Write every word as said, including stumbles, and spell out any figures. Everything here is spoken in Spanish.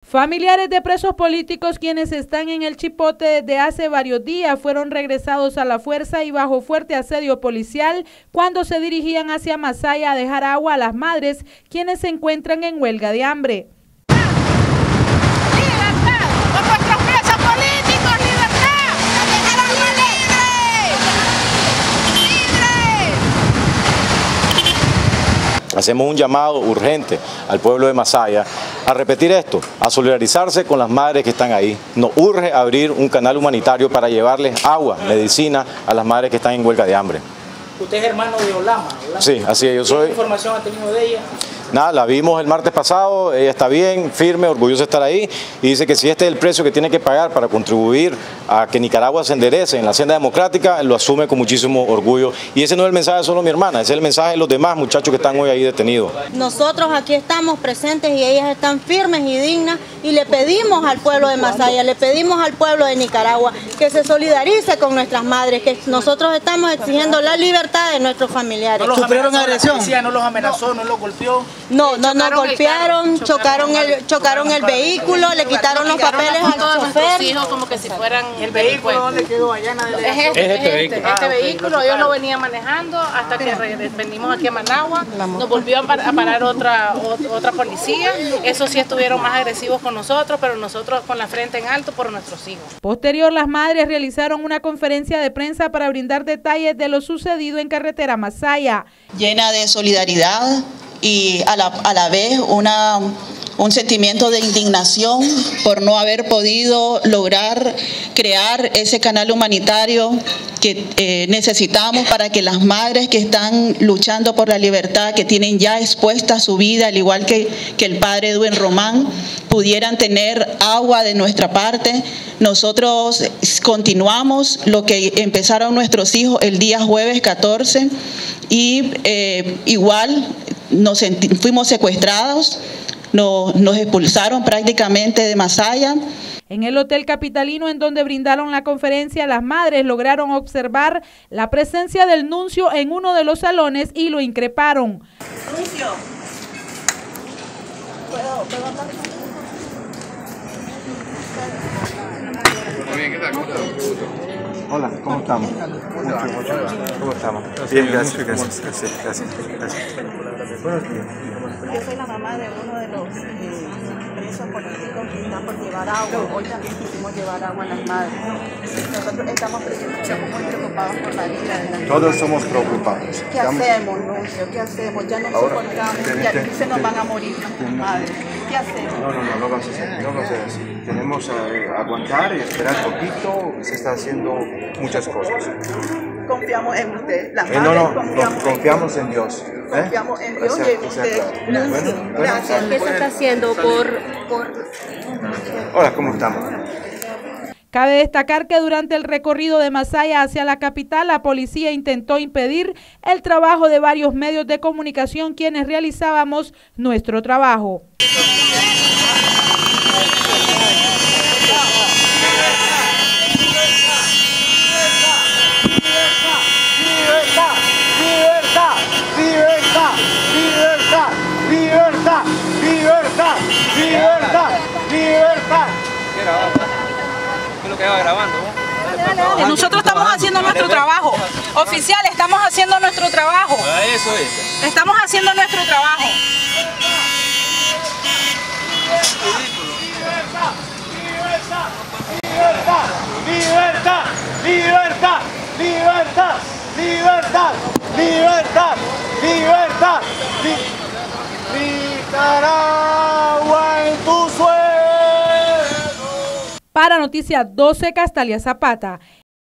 Familiares de presos políticos quienes están en el Chipote desde hace varios días fueron regresados a la fuerza y bajo fuerte asedio policial cuando se dirigían hacia Masaya a dejar agua a las madres quienes se encuentran en huelga de hambre. Hacemos un llamado urgente al pueblo de Masaya a repetir esto, a solidarizarse con las madres que están ahí. Nos urge abrir un canal humanitario para llevarles agua, medicina a las madres que están en huelga de hambre. Usted es hermano de Olama, ¿verdad? Sí, así es, yo soy. ¿Qué información ha tenido de ella? Nada, la vimos el martes pasado, ella está bien, firme, orgullosa de estar ahí y dice que si este es el precio que tiene que pagar para contribuir a que Nicaragua se enderece en la senda democrática, lo asume con muchísimo orgullo. Y ese no es el mensaje solo de mi hermana, ese es el mensaje de los demás muchachos que están hoy ahí detenidos. Nosotros aquí estamos presentes y ellas están firmes y dignas y le pedimos al pueblo de Masaya, le pedimos al pueblo de Nicaragua que se solidarice con nuestras madres, que nosotros estamos exigiendo la libertad de nuestros familiares. ¿No ¿Sufrieron agresión? ¿No los amenazó, no los golpeó? No, no nos golpearon, chocaron el chocaron el vehículo, le quitaron los papeles al chofer. Hijos como que si fueran. ¿El vehículo dónde quedó? Allá en Es este, es este vehículo. Este vehículo yo lo venía manejando hasta que venimos aquí a Managua. Nos volvió a parar otra otra policía. Eso sí estuvieron más agresivos con nosotros, pero nosotros con la frente en alto por nuestros hijos. Posterior, las madres realizaron una conferencia de prensa para brindar detalles de lo sucedido en carretera Masaya. Llena de solidaridad y a la, a la vez una, un sentimiento de indignación por no haber podido lograr crear ese canal humanitario que eh, necesitamos para que las madres que están luchando por la libertad, que tienen ya expuesta su vida, al igual que, que el padre Edwin Román, pudieran tener agua de nuestra parte. Nosotros continuamos lo que empezaron nuestros hijos el día jueves catorce y eh, igual nos fuimos secuestrados, nos, nos expulsaron prácticamente de Masaya. En el Hotel Capitalino, en donde brindaron la conferencia, las madres lograron observar la presencia del nuncio en uno de los salones y lo increparon. Nuncio, ¿puedo, puedo hablar? Hola, ¿cómo estamos? ¿Cómo estamos? Bien, gracias, gracias, gracias, gracias, gracias. Yo soy la mamá de uno de los eh, presos políticos que están por llevar agua. Hoy también quisimos llevar agua a las madres. Nosotros estamos muy preocupados por la vida de las madres. Todos somos preocupados. ¿Qué hacemos, Nuncio? ¿Qué hacemos? Ya no soportamos, ya aquí se nos van a morir nuestras madres. ¿Qué hacemos? No, no, no, no vamos a hacer, no vamos a hacer así. Tenemos que aguantar y esperar un poquito, se está haciendo muchas cosas. Confiamos en usted, las eh, madres no, no, confiamos, no, confiamos en Dios. ¿eh? Confiamos en Dios y en usted. Bueno, bueno, gracias. ¿Qué se está haciendo por, por... Hola, ¿cómo estamos? Cabe destacar que durante el recorrido de Masaya hacia la capital, la policía intentó impedir el trabajo de varios medios de comunicación quienes realizábamos nuestro trabajo. ¡Libertad! ¡Libertad! ¡Libertad! ¡Libertad! ¿Qué es lo que va grabando? Nosotros estamos haciendo nuestro trabajo. Oficial, estamos haciendo nuestro trabajo. Eso es. Estamos haciendo nuestro trabajo. ¡Libertad! ¡Libertad! ¡Libertad! ¡Libertad! ¡Libertad! ¡Libertad! ¡Libertad! Nicaragua en tu suelo. Para Noticias doce, Castalia Zapata.